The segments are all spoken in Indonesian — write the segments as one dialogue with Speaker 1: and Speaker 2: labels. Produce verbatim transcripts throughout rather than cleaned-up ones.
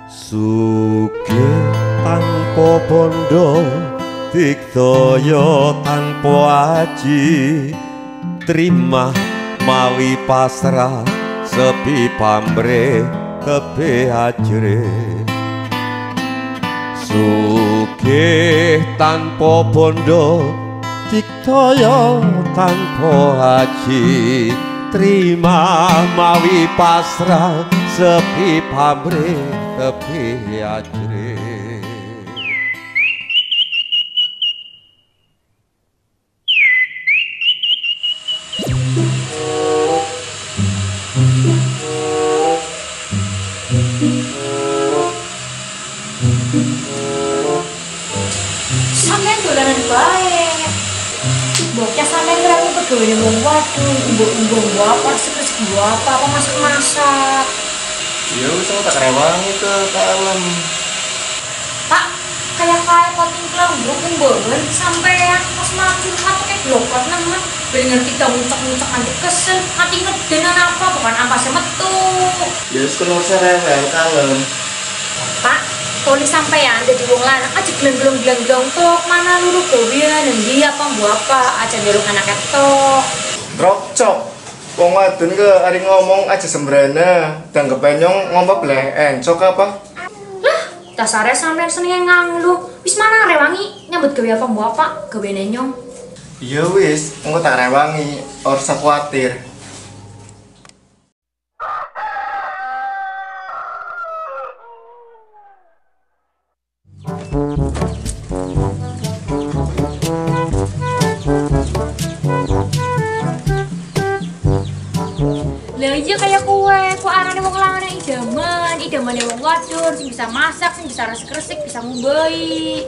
Speaker 1: Sugih tanpa bondo, digdaya tanpa aji, trimah mawi pasrah, sepi pamrih tebe ajre. Sugih tanpa bondo, digdaya tanpa aji, trimah mawi pasrah, sepi pamrih tepi ajre.
Speaker 2: Sampeyan dolanan bae. Bocah sampeyan kira aku pegawai wong waduh, ibu-ibu apa sik-sik apa apa masak-masak.
Speaker 3: Ya wis tak rewangi ke kalem.
Speaker 2: Pak, kayak kayak poting kelompok kumbangan sampean pas maju kan pakai blokot nemen. Ben ngerti dong muncak-muncak nanti kesel, nanti ngedenan apa bukan ampasnya metu.
Speaker 3: Ya wis kena rewel kalem.
Speaker 2: Pak, toli sampean dadi wong lanang aja gleng-gleng-gleng tok mana luru gawean endi apa mbok apa aja ndelok anak tok.
Speaker 3: Rokcok. Wong wadon ke ari ngomong aja sembrana, danggep penyong ngomong bleken, cok apa?
Speaker 2: Lah, dasare sampean senenge nganglu. Wis mana rewangi nyambut gawe apa mbok apa gawe nenyong.
Speaker 3: Iya wis, engko tak rewangi, ora usah kuwatir.
Speaker 2: Lah iya kayak kue, kok arane wong lanang idaman, idamane wong wadon sing bisa masak, sing bisa resik-resik, bisa ngumbai.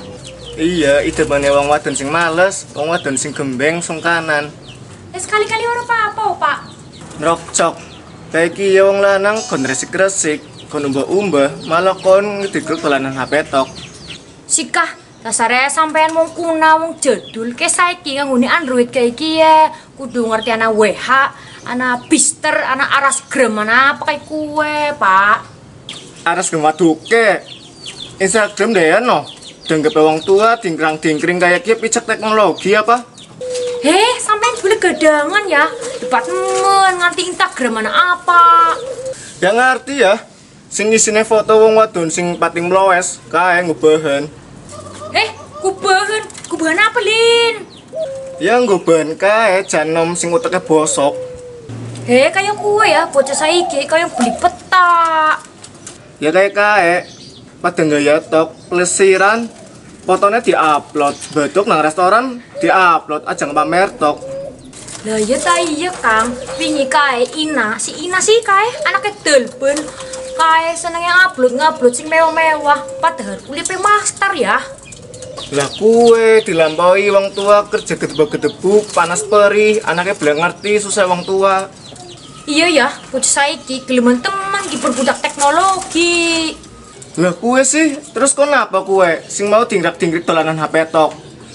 Speaker 3: Iya, idemane wong wadon sing males, wong wadon sing gembeng sungkanan.
Speaker 2: Eh sekali-kali ora apa-apa, Pak.
Speaker 3: Rokcok. Kayak iki ya wong lanang kon resik-resik, kon umbah-umbah, malah kon ngedigruk dolanan H P tok.
Speaker 2: Sikah, dasare sampean wong kuna, wong jadul, ke saiki nganggone Android kayak iki ya, kudu ngerti ana W H, ana Bister, ana Arasgram, ana apa kayak kue, Pak.
Speaker 3: Aras gemaduke. Instagram deh ya no. Danggep wong tua dingkrang-dingkring kayak iki picek teknologi apa?
Speaker 2: Heh, sampean boleh gadangan ya. Debat men nganti Instagram mana apa?
Speaker 3: Ya ngerti ya. Sing isine foto wong wadon sing pating mlowes kae ngubahan.
Speaker 2: Eh, kubahan, kubahan apa, Lin?
Speaker 3: Ya ngubahan kae jan nom sing uteke bosok.
Speaker 2: Heh, kayak kue ya, bocah saiki kayak beli peta.
Speaker 3: Ya kayak kae pada gaya tok plesiran fotonya diupload, baduk nang restoran diupload aja pamer tok.
Speaker 2: Lah iya ta iya Kang, wingi kae Ina, si Ina sih kae anaknya delben. Kae senengnya upload ngupload sing mewah-mewah, padahal kulipe master ya.
Speaker 3: Lah kue dilampaui wong tua kerja gedebuk-gedebuk panas perih, anaknya belum ngerti susah wong tua.
Speaker 2: Iya ya, bocah saiki gelemen teman ki berbudak teknologi.
Speaker 3: Lah kue sih, terus kenapa kue sing mau dingrak-dingrik dolanan H P tok?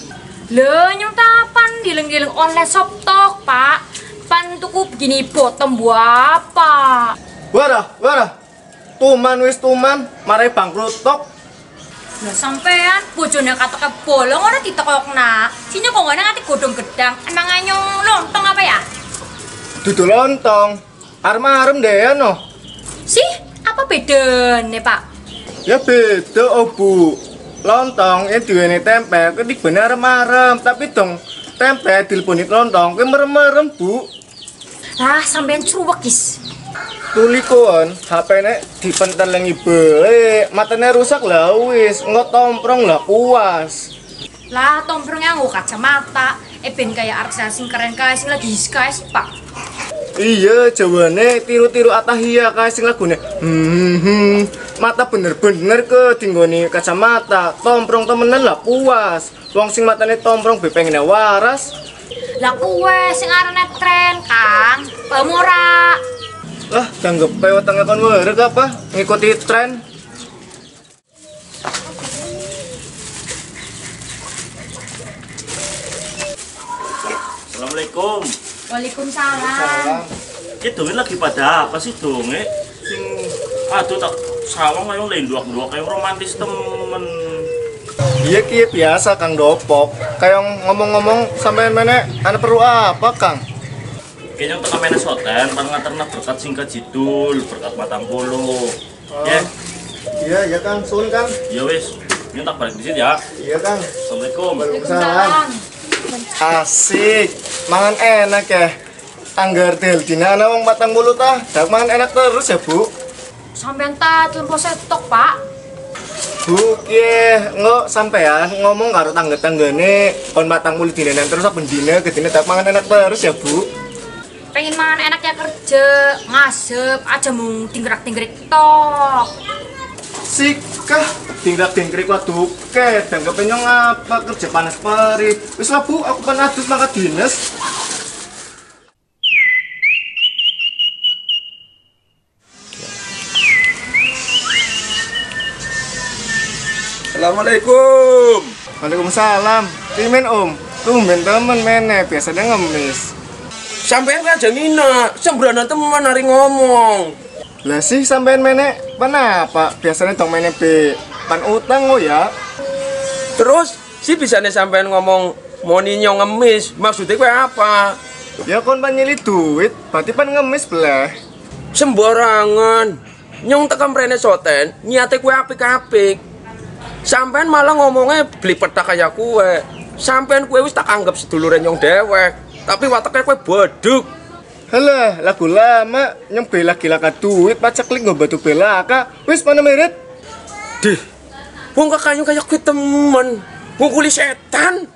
Speaker 2: Lah nyong tapan dileng-dileng online shop tok, Pak. Pan tuku begini bottom buah apa?
Speaker 3: Warah, warah. Tuman wis tuman, marai bangkrut tok.
Speaker 2: Lah sampean bojone katoke bolong ora ditokokna. Sinya kok ngene ngati godhong gedang. Emang anyong lontong apa ya?
Speaker 3: Dudu lontong. Arem-arem deh ya no.
Speaker 2: Sih, apa bedane, Pak?
Speaker 3: Ya beda oh Bu. Lontong yang diweni tempe ketik bener arem-arem, tapi dong tempe dileboni lontong ke merem-merem Bu.
Speaker 2: Lah sampean cuwekis.
Speaker 3: Tuli kon H P-ne dipentelengi bae, matane rusak lah wis, engko tomprong lah puas.
Speaker 2: Lah tomprongnya nggo kacamata, eh ben kayak artis sing keren kae sing lagi his kae sih, Pak.
Speaker 3: Iya, jawane tiru-tiru Atahia kae sing lagune. Hmm, hmm. Mata bener-bener ke tinggoni kacamata, tomprong temenan lah puas. Wong sing matane tomprong be pengene waras.
Speaker 2: Lah kuwe sing arane tren, Kang. Paham ora?
Speaker 3: Lah, tanggep pe wetenge kon werek apa? Ngikuti tren.
Speaker 4: Assalamualaikum.
Speaker 2: Waalaikumsalam.
Speaker 4: Ini dongeng lagi pada apa sih dongeng? Sing aduh tak sawang kayak lenduak-duak kayak romantis temen.
Speaker 3: Iya ki biasa Kang Dopok. Kayak ngomong-ngomong sampai mana ana perlu apa Kang?
Speaker 4: Kayaknya tengah mana soten, pan nganterna berkat singkat jidul, berkat matang puluh. Ya.
Speaker 3: Iya ya Kang, sun Kang.
Speaker 4: Ya wis, ini tak balik di sini ya.
Speaker 3: Iya Kang.
Speaker 4: Assalamualaikum.
Speaker 3: Waalaikumsalam. Asik, mangan enak ya. Anggar del dina ana wong patang puluh tah, dak mangan enak terus ya Bu.
Speaker 2: Sampean ta tempo setok, Pak.
Speaker 3: Bu, kiye engko sampean ngomong karo tangga-tanggane kon patang puluh dina terus saben dina gedine dak mangan enak terus ya Bu.
Speaker 2: Pengen mangan enak ya kerja, ngasep aja mung tinggerak-tinggerik tok.
Speaker 3: Sikah tingkrak-tingkrik waduh ke dan kepenyong apa kerja panas perih. Wis lah Bu, aku kan adus mangkat dinas.
Speaker 5: Assalamualaikum.
Speaker 3: Waalaikumsalam. Timen Om, tumben temen meneh biasanya ngemis.
Speaker 5: Sampean aja ngina, sembrana teman hari ngomong.
Speaker 3: Lah sih sampean meneh kenapa? Biasanya dong meneh be pan utang oh ya.
Speaker 5: Terus si bisane sampean ngomong moni nyong ngemis, maksudnya kowe apa?
Speaker 3: Ya kon pan nyili duit, berarti pan ngemis beleh.
Speaker 5: Sembarangan. Nyong tekan mrene soten, niate kowe apik-apik. Sampean malah ngomongnya beli petak kayak kue. Sampean kue wis tak anggap sedulure nyong dewek. Tapi wataknya kue boduk.
Speaker 3: Halah, lagu lama nyong bela gila ka duit pacak lik nggo batu belaka. Wis mana merit?
Speaker 5: Dih. Wong kakaknya kayak kue temen. Wong kuli setan.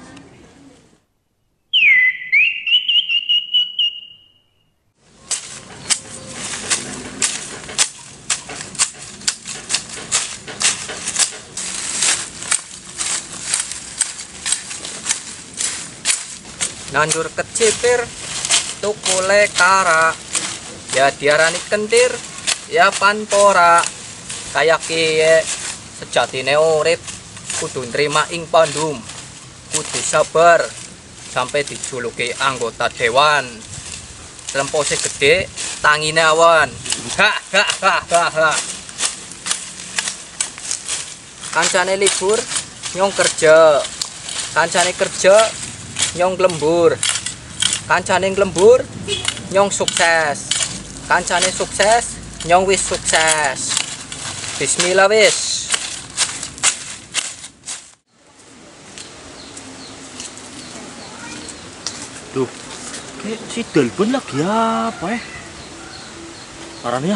Speaker 6: Nandur kecipir tukule kara ya diarani kentir ya panpora kayak kiye sejatine urip kudu nrima ing pandum kudu sabar sampai dijuluki anggota dewan lempose gede tangine awan ha ha ha ha ha kancane libur nyong kerja kancane kerja nyong lembur kancane lembur nyong sukses kancane sukses nyong wis sukses bismillah wis.
Speaker 4: Duh, kayak si Delbon lagi apa ya? Parahnya.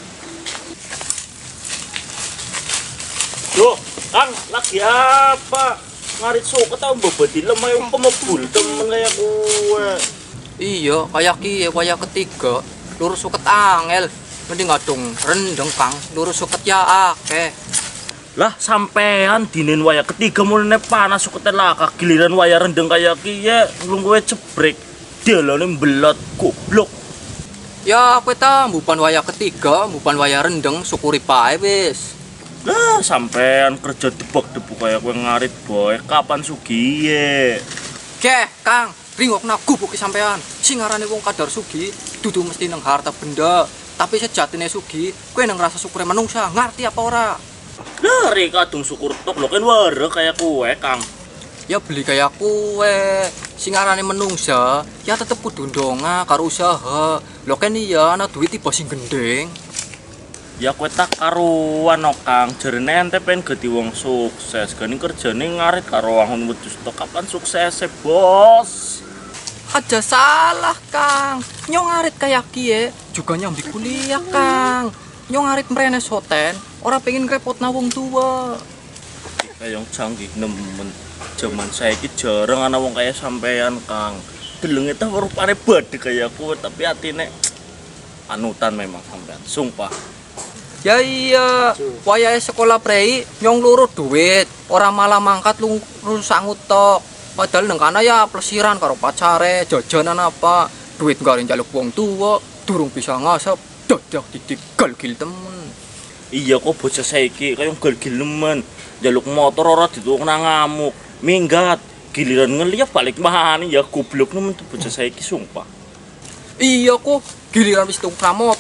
Speaker 4: Duh, Kang, lagi apa? Ngarit suket tau boboti lemah yang pemebul temen kayak gue.
Speaker 6: Iya kayak kiye kayak ketiga lurus suket angel mending ngadung rendeng Kang lurus suket ya akeh.
Speaker 4: Lah sampean dinin waya ketiga mulane panas sukete laka giliran waya rendeng kayak kiye belum gue cebrek delane mbelot goblok.
Speaker 6: Ya kowe ta mbupan waya ketiga mbupan waya rendeng syukuri bae wis.
Speaker 4: Lah sampean kerja debak-debuk kayak gue ngarit boy kapan sugiye?
Speaker 6: Keh Kang ringokna gubuk sampean sing ngarane wong kadar sugi dudu mesti nang harta benda tapi sejatine sugi kowe nang rasa syukure manungsa ngerti apa ora?
Speaker 4: Lah rek kadung syukur tok lho kan ware kayak kue Kang.
Speaker 6: Ya beli kayak kue sing ngarane menungsa ya tetep kudu ndonga karo usaha lho kan iya ana duit tiba sing gendeng.
Speaker 4: Ya kowe tak karuan no Kang, jarene ente pengen gede wong sukses, gani kerjane ngarit karo wong wedhus tok kapan suksese, Bos?
Speaker 6: Aja salah, Kang. Nyong ngarit kayak kiye juga nyambi kuliah, Kang. Nyong ngarit mrene soten, ora pengen ngrepotna wong tua.
Speaker 4: Kayong canggih nemen. Jaman saiki jarang ana wong kaya sampean, Kang. Delenge ta rupane badhe kaya kowe, tapi atine anutan memang sampean, sumpah.
Speaker 6: Ya iya, wayahe sekolah prei nyong luru duit, ora malah mangkat lu rusak ngutok. Padahal nang kana ya plesiran karo pacare, jajanan apa, duit gak njaluk wong tuwa, durung bisa ngasep, dadak didik galgil temen.
Speaker 4: Iya kok bocah saiki kaya galgil nemen, njaluk motor ora dituwekna ngamuk, minggat, giliran ngeliat balik mahane ya goblok nemen bocah saiki sumpah.
Speaker 6: Iya kok, giliran wis tuku motor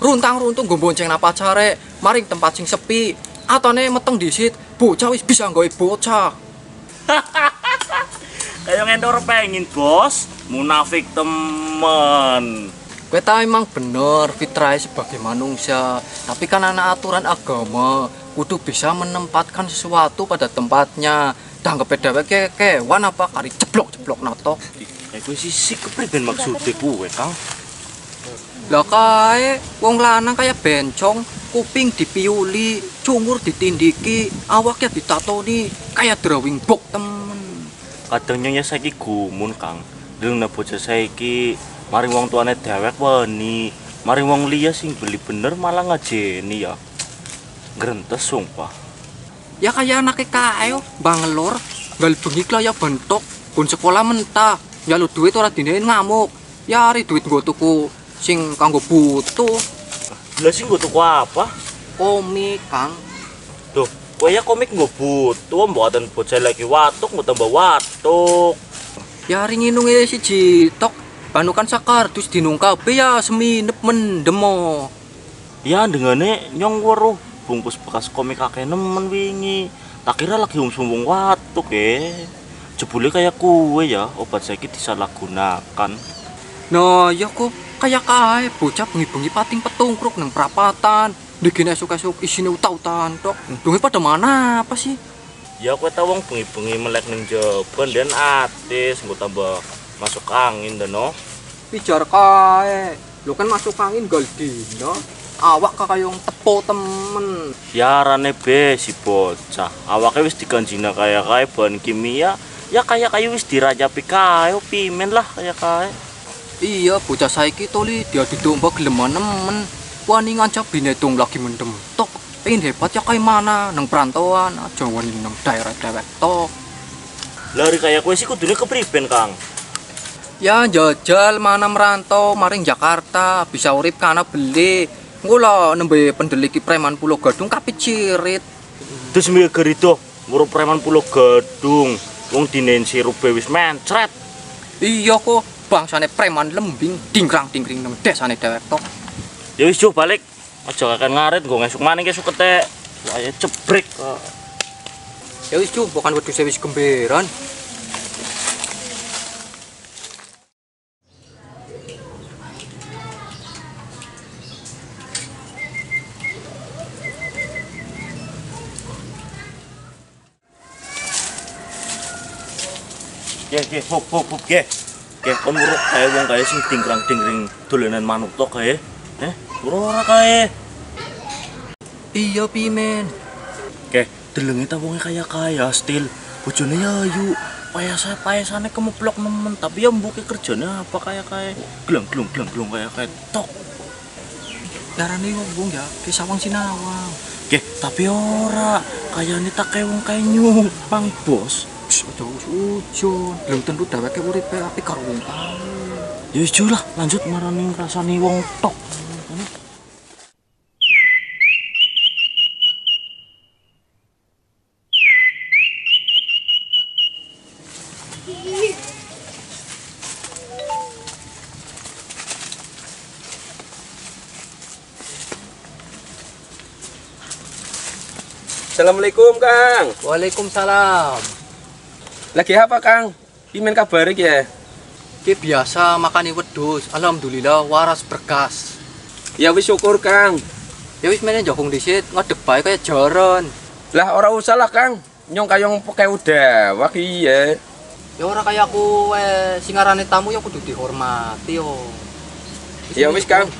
Speaker 6: runtang-runtung nggo bonceng nang pacare maring tempat sing sepi. Atone meteng disit, bocah wis bisa nggawe bocah.
Speaker 4: Kayak ngendor pengen bos, munafik temen.
Speaker 6: Kowe ta emang bener fitrah sebagai manusia, tapi kan ana aturan agama, kudu bisa menempatkan sesuatu pada tempatnya. Dangkepe dheweke kewan apa kari ceblok-ceblok nato.
Speaker 4: Kayak kowe sisik kepriben maksude kowe, Kang?
Speaker 6: Lah kae wong lanang kaya bencong, kuping dipiuli, cungur ditindiki, awaknya ditatoni kayak drawing book temen.
Speaker 4: Kadangnya ya saiki gumun, Kang. Deleng bocah saiki maring wong tuane dewek weni, maring wong liya sing beli bener malah ngajeni ya. Grentes sumpah.
Speaker 6: Ya kayak anake kae bangelor, gal bengi kaya bentok, pun sekolah mentah, ya lu duit ora dinein ngamuk. Ya ari duit nggo tuku sing kanggo butuh.
Speaker 4: Lah sing nggo tuku apa?
Speaker 6: Komik, Kang.
Speaker 4: Tuh, kowe ya komik nggo butuh mboten bocah lagi watuk mbok tambah watuk.
Speaker 6: Ya ari nginunge siji tok, panukan sakardus dinung kabeh ya seminep mendemo.
Speaker 4: Ya dengane nyong weruh bungkus bekas komik kakek nemen wingi. Tak kira lagi umsum watuk eh. Jebule kayak kue ya, obat saiki disalahgunakan.
Speaker 6: Nah, ya kok kayak kae bocah bengi-bengi pating petungkruk nang perapatan. Dikene esuk-esuk isine utah-utahan tok. Dunge pada mana apa sih?
Speaker 4: Ya kowe tau wong bengi-bengi melek ning jaba den atis nggo tambah masuk angin deno.
Speaker 6: Pijar kae. Lho kan masuk angin gal dina. Awak kakayong tepo temen.
Speaker 4: Ya rane be si bocah. Awake wis diganjina kaya kae bahan kimia. Ya kaya kayu wis dirajapi kae pimen lah kaya kae.
Speaker 6: Iya, bocah saiki toli dia didomba geleman nemen. Wani ngancap binetong lagi mendem tok. Pengen hebat ya kayak mana nang perantauan aja wani nang daerah dewek tok.
Speaker 4: Lari kaya kowe sih kudune kepriben, Kang?
Speaker 6: Ya jajal mana merantau maring Jakarta bisa urip kana beli. Engko lho nembe pendeliki preman Pulau Gadung kapit cirit.
Speaker 4: Terus mbek gerito murup preman Pulau Gadung. Wong dinen sirupe wis mencret.
Speaker 6: Iya kok bangsane preman lembing dingkrang-dingkring nang desane dewek tok.
Speaker 4: Ya wis jo balik. Aja kakek ngarit nggo ngesuk maning kesuk ketek. Saya cebrek.
Speaker 6: Ya wis cu, bukan wedhus wis gemberan.
Speaker 4: Ge ge hop hop hop ge. Ge kon murup kae wong kae sing dingkrang-dingkring dolanan manuk tok kae. Eh, ora ora kae.
Speaker 6: Iya pimen.
Speaker 4: Ge, delenge ta wonge kaya kaya stil. Bojone ya ayu. Payasa payasane kemeplok nemen, tapi ya mbuke kerjane apa kaya kae. Glong glong glong glong kaya kae tok.
Speaker 6: Darane wong ya, ki sawang sinawang.
Speaker 4: Ge, tapi ora kayane tak kae wong kae nyumpang, Bos.
Speaker 6: Aja ujon, belum tentu dheweke uripe apik karo wong kae.
Speaker 4: Ya wis lah, lanjut marani ngrasani wong tok.
Speaker 5: Assalamualaikum, Kang.
Speaker 6: Waalaikumsalam.
Speaker 5: Lagi apa, Kang? Pimen kabar iki ya?
Speaker 6: Ki biasa makani wedhus. Alhamdulillah waras berkas.
Speaker 5: Ya wis syukur, Kang.
Speaker 6: Ya wis meneh jokong disit ngadeg bae kaya jaran.
Speaker 5: Lah ora usah lah, Kang. Nyong kayong pakai udah. Wah iya.
Speaker 6: Ya ora kaya kowe sing ngarani tamu ya kudu dihormati yo.
Speaker 5: Ya wis, Kang.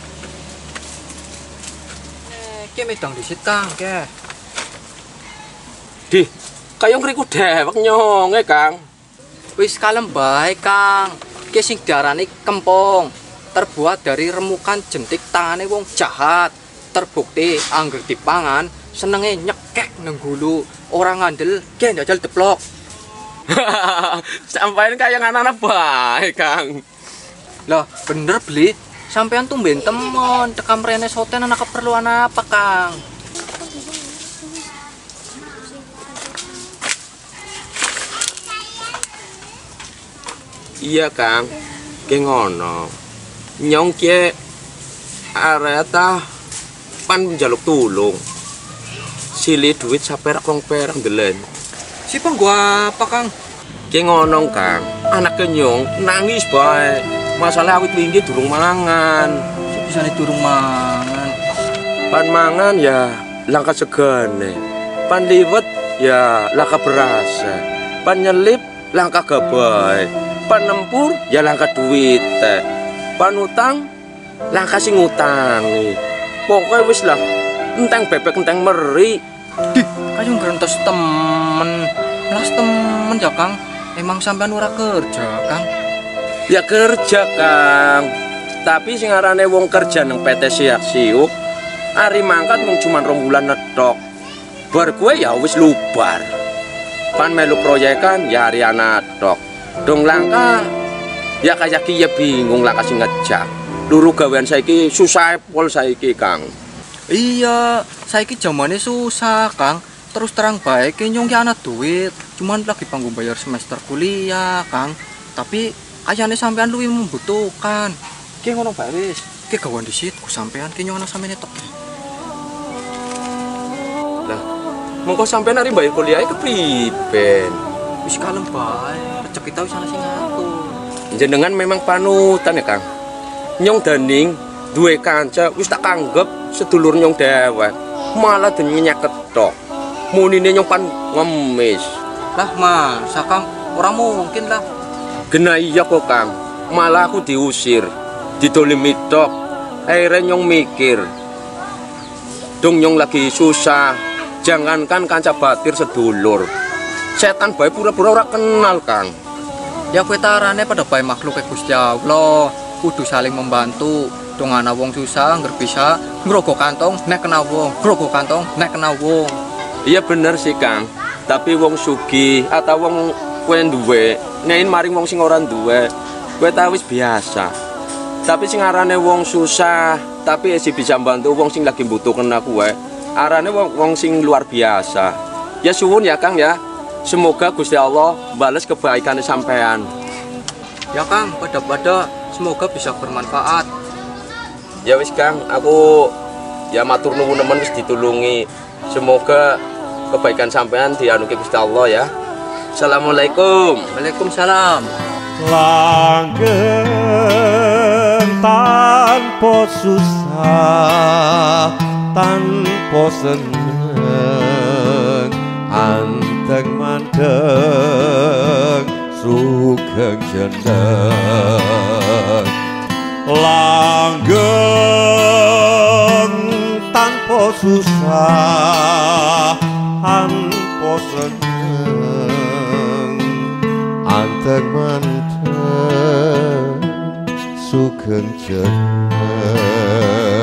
Speaker 6: Eh, ki medang disit, Kang, ke.
Speaker 5: Di, kayong ngriku dewek nyonge, Kang.
Speaker 6: Wis kalem bae, Kang. Ki sing diarani kempong. Terbuat dari remukan jentik tangane wong jahat. Terbukti angger dipangan senenge nyekek nang gulu. Ora ngandel ki njajal deplok.
Speaker 5: Sampeyan kaya anak-anak bae, Kang.
Speaker 6: Lah, bener beli. Sampean tumben temon tekam rene soten anak keperluan apa, Kang?
Speaker 5: Iya, Kang. Ki ngono. Nyong ki arek ta pan njaluk tulung. Sili duit saperak rong perak ndelen.
Speaker 6: Sipang gua apa, Kang?
Speaker 5: Ki ngono, Kang. Anak kenyong nangis bae. Masalah awit wingi durung mangan.
Speaker 6: Bisane durung mangan.
Speaker 5: Pan mangan ya langka segane. Pan liwet ya langka berasa. Pan nyelip langka gabai. Pan nempur ya langka duit. Pan utang langka sing ngutangi. Pokoknya wis lah enteng bebek enteng meri.
Speaker 6: Dih, kayong gerentos temen. Las temen ya, Kang. Emang sampean ora kerja, Kang?
Speaker 5: Ya kerja, Kang. Tapi sing arane wong kerja nang P T Siak-Siuk, ari mangkat mung cuman rong bulan netok. Bar kowe ya wis lubar. Pan melu proyekan ya ari ana tok. Dong langka ya kayak ki ya bingung langka sing ngejak. Luru gawean saiki susah pol saiki, Kang.
Speaker 6: Iya, saiki zamane susah, Kang. Terus terang baik nyong ki ana duit. Cuman lagi panggung bayar semester kuliah, Kang. Tapi kayane sampean luwih membutuhkan.
Speaker 5: Ki ngono bae wis.
Speaker 6: Ki gawan disit ku sampean ki nyong ana sampeyan tok.
Speaker 5: Lah, mongko sampean ari bayar kuliah kepriben?
Speaker 6: Wis kalem bae, rezeki ta wis ana sing ngatur.
Speaker 5: Jenengan memang panutan ya, Kang. Nyong daning duwe kanca wis tak anggap sedulur nyong dewek. Malah denyek ketok. Munine nyong pan ngemis.
Speaker 6: Lah, Mas, Kang, ora mungkin lah.
Speaker 5: Gena iya kok, Kang. Malah aku diusir. Didolimi tok. Akhirnya nyong mikir. Dong nyong lagi susah. Jangankan kanca batir sedulur. Setan bae pura-pura ora kenal, Kang.
Speaker 6: Ya kowe tarane pada bae makhluk Gusti Allah. Kudu saling membantu. Dong ana wong susah ngger bisa ngrogo kantong nek kena wong, ngrogo kantong nek kena wong.
Speaker 5: Iya bener sih, Kang. Tapi wong sugih atau wong kowe duwe, nein maring wong sing ora duwe, kowe ta wis biasa. Tapi sing arane wong susah, tapi isi bisa bantu wong sing lagi mbutuhken kowe. Arane wong, wong sing luar biasa. Ya suwun ya, Kang ya. Semoga Gusti Allah bales kebaikan sampean.
Speaker 6: Ya, Kang, pada-pada semoga bisa bermanfaat.
Speaker 5: Ya wis, Kang, aku ya matur nuwun nemen wis ditulungi. Semoga kebaikan sampean dianugerahkan Gusti Allah ya. Assalamualaikum.
Speaker 6: Waalaikumsalam.
Speaker 1: Langgeng tanpa susah, tanpa seneng, anteng mandeng, sugeng jeneng. Langgeng tanpa susah, tanpa seneng, anteng mandeng, sugeng jeneng.